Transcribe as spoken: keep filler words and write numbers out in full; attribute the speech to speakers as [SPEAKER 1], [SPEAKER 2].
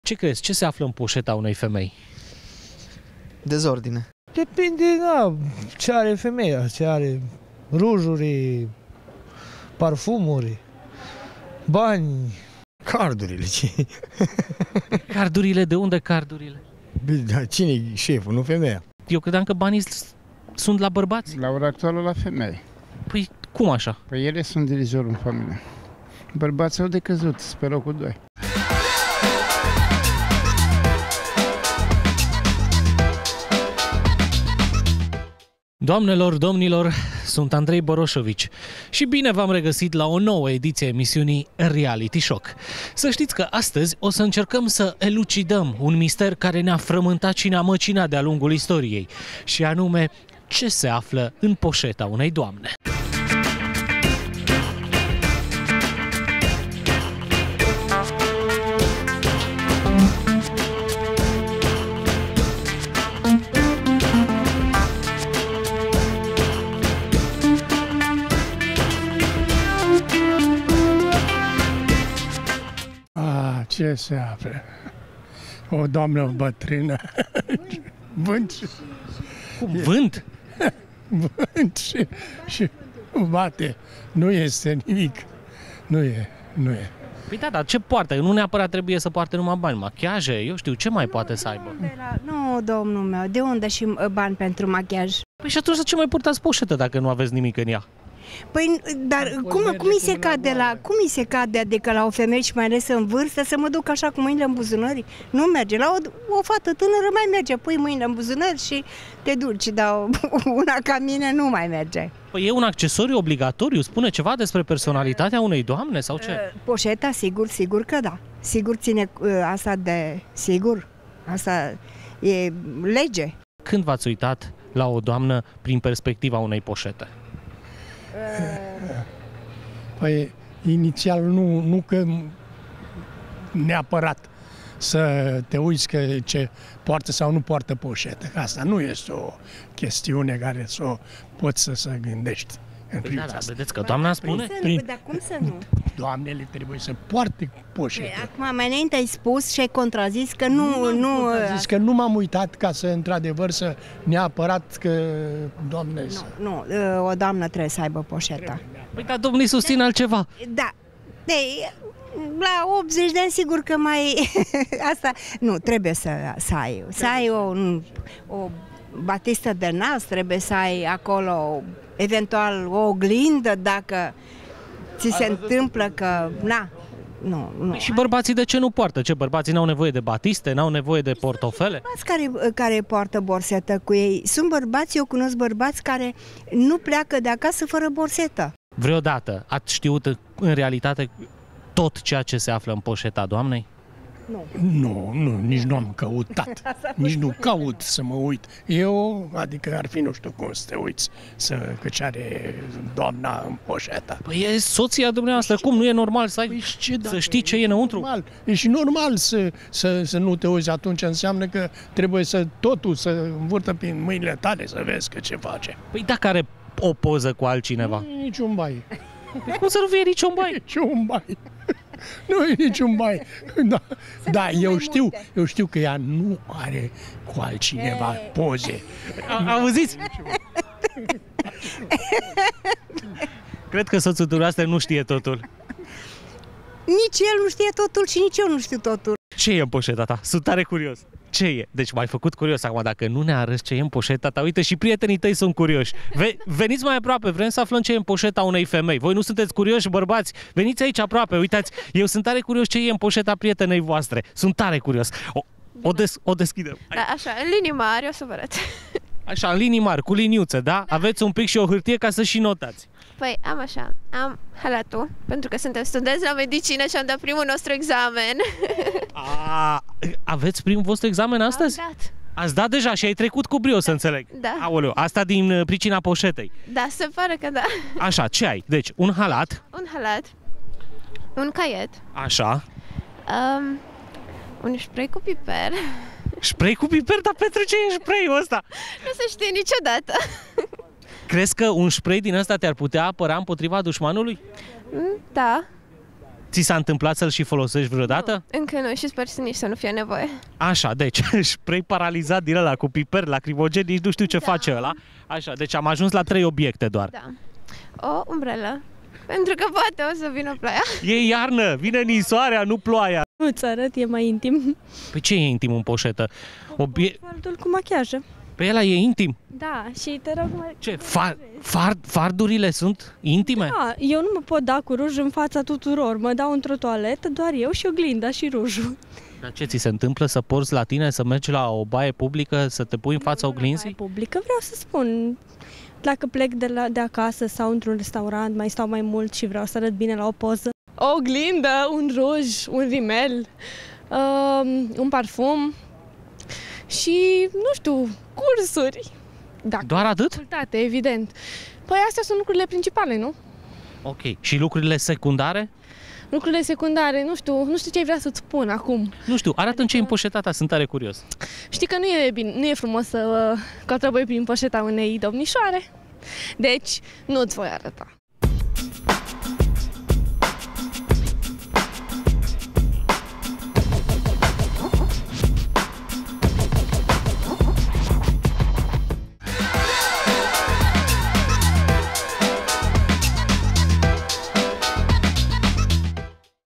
[SPEAKER 1] Ce crezi? Ce se află în poșeta unei femei?
[SPEAKER 2] Dezordine.
[SPEAKER 3] Depinde, da, ce are femeia, ce are rujuri, parfumuri, bani.
[SPEAKER 4] Cardurile, ce?
[SPEAKER 1] Cardurile? De unde cardurile?
[SPEAKER 4] Da, cine e șeful, nu femeia?
[SPEAKER 1] Eu credeam că banii sunt la bărbați.
[SPEAKER 5] La ora actuală la femei.
[SPEAKER 1] Păi cum așa?
[SPEAKER 5] Păi ele sunt dirijorul în familie. Bărbații au decăzut, pe locul doi.
[SPEAKER 1] Doamnelor, domnilor, sunt Andrei Boroșovici și bine v-am regăsit la o nouă ediție a emisiunii Reality Shock. Să știți că astăzi o să încercăm să elucidăm un mister care ne-a frământat și ne-a măcinat de-a lungul istoriei, și anume ce se află în poșeta unei doamne.
[SPEAKER 6] Ce se află? O doamnă bătrână. Vânt și...
[SPEAKER 1] Cum, vânt?
[SPEAKER 6] Vânt și, și bate. Nu este nimic. Nu e, nu e.
[SPEAKER 1] Păi da, dar ce poartă? Nu neapărat trebuie să poarte numai bani, machiaje, eu știu, ce mai poate să aibă?
[SPEAKER 7] La... Nu, domnul meu, de unde și bani pentru machiaj?
[SPEAKER 1] Păi și atunci de ce mai purtați poșetă dacă nu aveți nimic în ea?
[SPEAKER 7] Păi, dar cum, cum îi se cade la, cum îi se cade, adică la o femeie și mai ales în vârstă, să mă duc așa cu mâinile în buzunări? Nu merge. La o, o fată tânără mai merge, pui mâinile în buzunar și te duci, dar una ca mine nu mai merge.
[SPEAKER 1] Păi e un accesoriu obligatoriu? Spune ceva despre personalitatea unei doamne sau ce?
[SPEAKER 7] Poșeta, sigur, sigur că da. Sigur ține asta de... Sigur. Asta e lege.
[SPEAKER 1] Când v-ați uitat la o doamnă prin perspectiva unei poșete?
[SPEAKER 6] Păi, inițial nu, nu că neapărat să te uiți că ce poartă sau nu poartă poșetă. Asta nu este o chestiune care să o poți să, să gândești. În
[SPEAKER 1] păi da, da, vedeți că doamna spune?
[SPEAKER 7] Prin... Dar cum să nu?
[SPEAKER 6] Doamnele trebuie să poarte poșetă.
[SPEAKER 7] Păi, acum, mai înainte ai spus și ai contrazis că nu...
[SPEAKER 6] Nu,
[SPEAKER 7] nu
[SPEAKER 6] zis că nu m-am uitat ca să, într-adevăr, să neapărat că, doamne...
[SPEAKER 7] Nu, nu, o doamnă trebuie să aibă poșeta.
[SPEAKER 1] Păi, dar domnii susțin da, altceva.
[SPEAKER 7] Da, de, la optzeci de ani sigur că mai... Asta, nu, trebuie să, să ai, să ai o, o batistă de nas, trebuie să ai acolo... eventual o oglindă dacă ți se întâmplă că, na, nu, nu.
[SPEAKER 1] Și bărbații de ce nu poartă? Ce, bărbații n-au nevoie de batiste, n-au nevoie de portofele?
[SPEAKER 7] Sunt bărbați care, care poartă borsetă cu ei. Sunt bărbați, eu cunosc bărbați care nu pleacă de acasă fără borsetă.
[SPEAKER 1] Vreodată ați știut în realitate tot ceea ce se află în poșeta doamnei?
[SPEAKER 7] Nu.
[SPEAKER 6] Nu, nu, nici nu am căutat, nici nu caut să mă uit. Eu, adică ar fi nu știu cum să te uiți, să, că ce are doamna în poșeta.
[SPEAKER 1] Păi e soția dumneavoastră, cum nu e normal să, ai,
[SPEAKER 6] păi ce,
[SPEAKER 1] să știi ce e înăuntru?
[SPEAKER 6] Normal. E și normal să, să, să nu te uiți, atunci înseamnă că trebuie să totul să învârtă prin mâinile tale să vezi că ce face.
[SPEAKER 1] Păi dacă are o poză cu altcineva?
[SPEAKER 6] Nu e niciun bai.
[SPEAKER 1] Păi cum să nu fie niciun bai?
[SPEAKER 6] Niciun bai. Nu e niciun bai. Da, da eu știu, multe. eu știu că ea nu are cu altcineva e. poze.
[SPEAKER 1] A, auziți? Cred că soțul dumneavoastră nu știe totul.
[SPEAKER 7] Nici el nu știe totul și nici eu nu știu totul.
[SPEAKER 1] Ce e în poșeta ta? Sunt tare curios. Ce e? Deci m-ai făcut curios acum, dacă nu ne arăți ce e în poșeta ta, uite și prietenii tăi sunt curioși. Ve- veniți mai aproape, vrem să aflăm ce e în poșeta unei femei. Voi nu sunteți curioși, bărbați? Veniți aici aproape, uitați, eu sunt tare curios ce e în poșeta prietenei voastre. Sunt tare curios. O, o, des- o deschidem.
[SPEAKER 8] Da, așa, în linii mari o să vă arăt.
[SPEAKER 1] Așa, în linii mari, cu liniuță, da? Aveți un pic și o hârtie ca să și notați.
[SPEAKER 8] Păi, am așa, am halatul, pentru că suntem studenți la medicină și am dat primul nostru examen.
[SPEAKER 1] A, aveți primul vostru examen astăzi?
[SPEAKER 8] Am dat.
[SPEAKER 1] Ați dat deja și ai trecut cu brio, să înțeleg.
[SPEAKER 8] Da.
[SPEAKER 1] Aoleu, asta din pricina poșetei.
[SPEAKER 8] Da, se pare că da.
[SPEAKER 1] Așa, ce ai? Deci, un halat.
[SPEAKER 8] Un halat, un caiet.
[SPEAKER 1] Așa.
[SPEAKER 8] Um, un spray cu piper.
[SPEAKER 1] Spray cu piper? Dar pentru ce e spray-ul ăsta?
[SPEAKER 8] Nu se știe niciodată.
[SPEAKER 1] Crezi că un spray din ăsta te-ar putea apăra împotriva dușmanului?
[SPEAKER 8] Da.
[SPEAKER 1] Ți s-a întâmplat să-l și folosești vreodată?
[SPEAKER 8] Nu, încă nu și sper să nici să nu fie nevoie.
[SPEAKER 1] Așa, deci spray paralizat din ăla cu piper, lacrimogen, nici nu știu ce
[SPEAKER 8] Da.
[SPEAKER 1] face ăla. Așa, deci am ajuns la trei obiecte doar.
[SPEAKER 8] Da. O umbrelă. Pentru că poate o să vină ploaia.
[SPEAKER 1] E iarnă, vine nisoarea, nu ploaia.
[SPEAKER 2] Nu-ți arăt, e mai intim.
[SPEAKER 1] Păi ce e intim în poșetă? Obie...
[SPEAKER 2] Fardul cu machiajă.
[SPEAKER 1] Pe ăla e intim.
[SPEAKER 2] Da, și te rog mai...
[SPEAKER 1] Ce? Far, far, fardurile sunt intime?
[SPEAKER 2] Da, eu nu mă pot da cu ruj în fața tuturor. Mă dau într-o toaletă, doar eu și oglinda și rujul.
[SPEAKER 1] Dar ce ți se întâmplă să porți la tine, să mergi la o baie publică, să te pui în fața oglinzii?
[SPEAKER 2] Publică, vreau să spun. Dacă plec de, la, de acasă sau într-un restaurant, mai stau mai mult și vreau să arăt bine la o poză. O oglindă, un ruj, un rimel, um, un parfum și, nu știu, cursuri. Dacă
[SPEAKER 1] Doar atât?
[SPEAKER 2] facultate, evident. Păi astea sunt lucrurile principale, nu?
[SPEAKER 1] Ok. Și lucrurile secundare?
[SPEAKER 2] Lucrurile secundare, nu știu, nu știu ce ai vrea să-ți spun acum.
[SPEAKER 1] Nu știu, arată-mi ce e în poșeta ta, sunt tare curios.
[SPEAKER 2] Știi că nu e bine, nu e frumos să uh, cotrăboi prin poșeta unei domnișoare. Deci, nu-ți voi arăta.